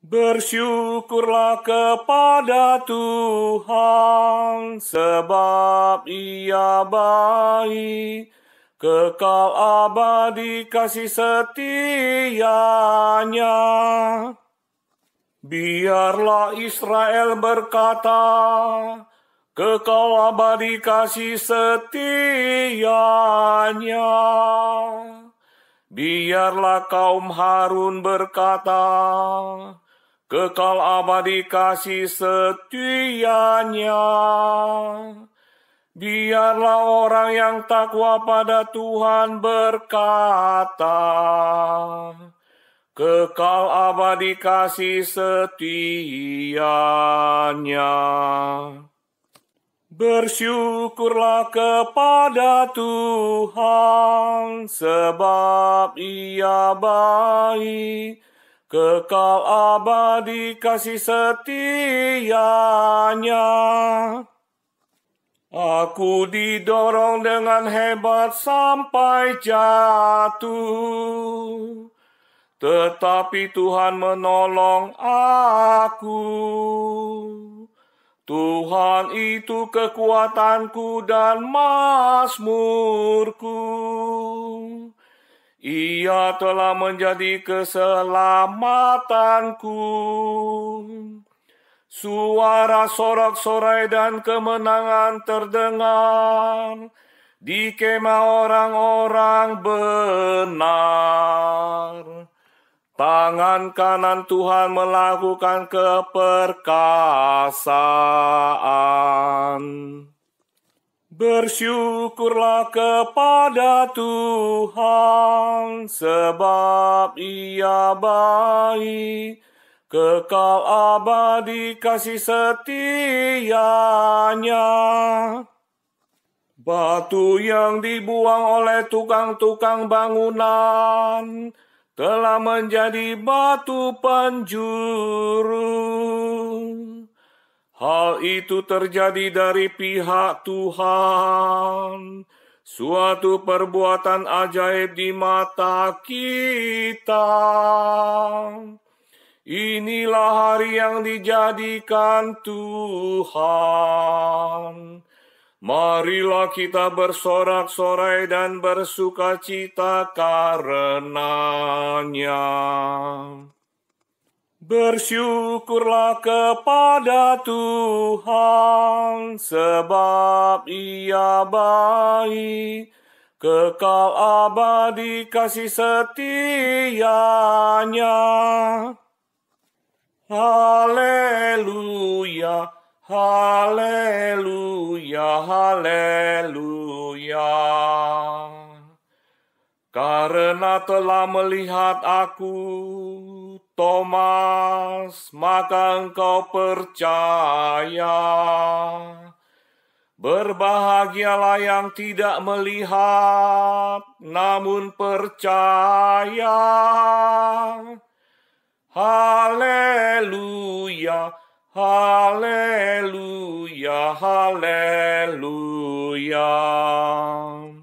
Bersyukurlah kepada Tuhan, sebab Ia baik, kekal abadi kasih setianya. Biarlah Israel berkata, kekal abadi kasih setianya. Biarlah kaum Harun berkata, kekal abadi kasih setianya. Biarlah orang yang takwa pada Tuhan berkata, kekal abadi kasih setianya. Bersyukurlah kepada Tuhan, sebab Ia baik, kekal abadi kasih setianya. Aku didorong dengan hebat sampai jatuh, tetapi Tuhan menolong aku. Tuhan itu kekuatanku dan mazmurku. Ia telah menjadi keselamatanku. Suara sorak-sorai dan kemenangan terdengar di kemah orang-orang benar. Tangan kanan Tuhan melakukan keperkasaan. Bersyukurlah kepada Tuhan, sebab Ia baik, kekal abadi kasih setianya. Batu yang dibuang oleh tukang-tukang bangunan telah menjadi batu penjuru. Hal itu terjadi dari pihak Tuhan, suatu perbuatan ajaib di mata kita. Inilah hari yang dijadikan Tuhan. Marilah kita bersorak-sorai dan bersukacita karenanya. Bersyukurlah kepada Tuhan, sebab Ia baik, kekal abadi kasih setianya. Haleluya, haleluya, haleluya. Karena telah melihat aku, Thomas, maka engkau percaya. Berbahagialah yang tidak melihat, namun percaya. Haleluya, haleluya, haleluya.